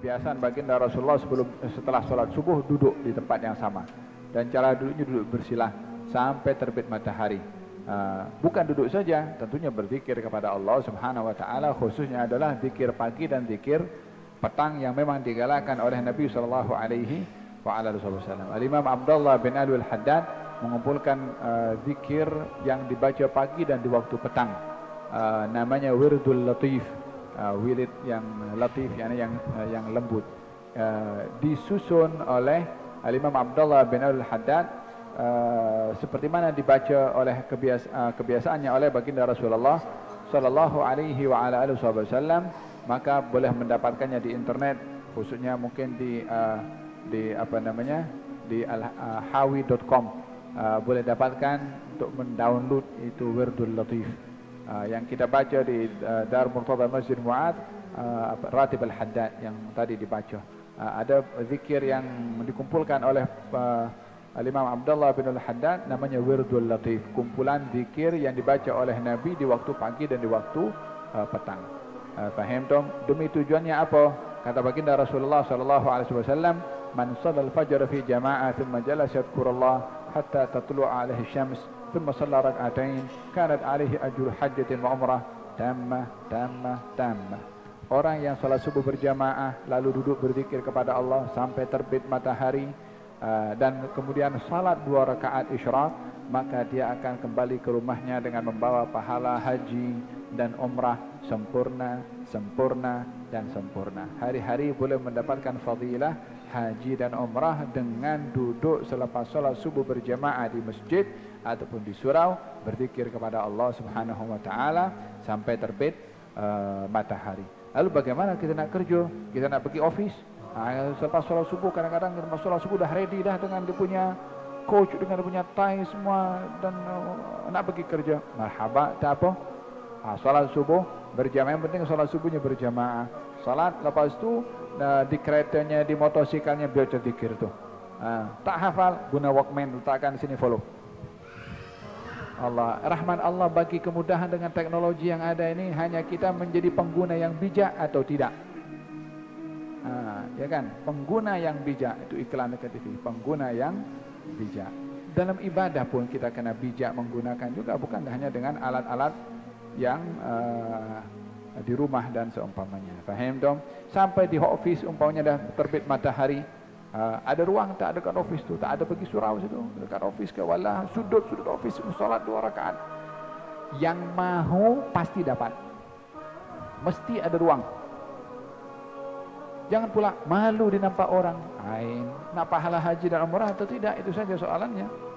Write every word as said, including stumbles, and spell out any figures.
kebiasaan baginda Rasulullah sebelum setelah sholat subuh duduk di tempat yang sama, dan cara duduknya duduk bersilah sampai terbit matahari. Uh, bukan duduk saja, tentunya berzikir kepada Allah Subhanahu wa taala, khususnya adalah zikir pagi dan zikir petang yang memang digalakkan oleh Nabi sallallahu alaihi wasallam. Al-Imam Abdullah bin Alwi Al-Haddad mengumpulkan uh, zikir yang dibaca pagi dan di waktu petang. Uh, namanya Wirdul Latif, uh, wirid yang latif, yakni yang uh, yang lembut. Uh, disusun oleh Al-Imam Abdullah bin Alwi Al-Haddad Uh, seperti mana dibaca oleh kebiasa, uh, kebiasaannya oleh baginda Rasulullah sallallahu alaihi wa ala alihi wasallam, maka boleh mendapatkannya di internet, khususnya mungkin di uh, di apa namanya di alhawi dot com. Uh, boleh dapatkan untuk mendownload itu Wirdul Latif uh, yang kita baca di uh, Dar Murtada Masjid Mu'ad, uh, Ratib Al-Haddad yang tadi dibaca. Uh, ada zikir yang dikumpulkan oleh uh, Al-Imam Abdullah bin Al-Haddad, namanya Wirdul Latif, kumpulan zikir yang dibaca oleh Nabi di waktu pagi dan di waktu uh, petang. Uh, faham dong? Demi tujuannya apa? Kata baginda Rasulullah sallallahu alaihi wasallam, "Man shallal fajr fi jama'ah thumma jalasa yadhkurullah hatta tatlu'a alaihi syams, thumma shalla rak'atain, kanat alaihi ajru hajjatin wa umrah, tammah tammah tammah." Orang yang salat subuh berjamaah lalu duduk berzikir kepada Allah sampai terbit matahari, Uh, dan kemudian salat dua rakaat isyraq, maka dia akan kembali ke rumahnya dengan membawa pahala haji dan umrah sempurna, sempurna dan sempurna. Hari-hari boleh mendapatkan fadilah haji dan umrah dengan duduk selepas salat subuh berjamaah di masjid ataupun di surau berzikir kepada Allah Subhanahu wa taala sampai terbit uh, matahari. Lalu bagaimana kita nak kerja? Kita nak pergi office? Ha, selepas solat subuh, kadang-kadang lepas solat subuh dah ready dah dengan dia punya coach, dengan dia punya tie semua, dan uh, nak pergi kerja. Marhaba, tak apa. Ha, solat subuh berjamaah, yang penting solat subuhnya berjamaah. Solat lepas tu uh, di keretanya, di motosikalnya biar zikir tu. Ha, tak hafal, guna Walkman, letakkan sini follow. Allah, rahman Allah bagi kemudahan dengan teknologi yang ada ini, hanya kita menjadi pengguna yang bijak atau tidak. Ha, ya kan, pengguna yang bijak, itu iklan dekat T V, pengguna yang bijak. Dalam ibadah pun kita kena bijak menggunakan juga, bukan hanya dengan alat-alat yang uh, di rumah dan seumpamanya. Faham dong? Sampai di office umpamanya dah terbit matahari, uh, ada ruang tak dekat office tu, tak ada pergi surau situ, dekat office ke wala sudut sudut office solat dua rakaat. Yang mahu pasti dapat, mesti ada ruang. Jangan pula malu dinampak orang. Ain, nak pahala haji dan umrah atau tidak, itu saja soalannya.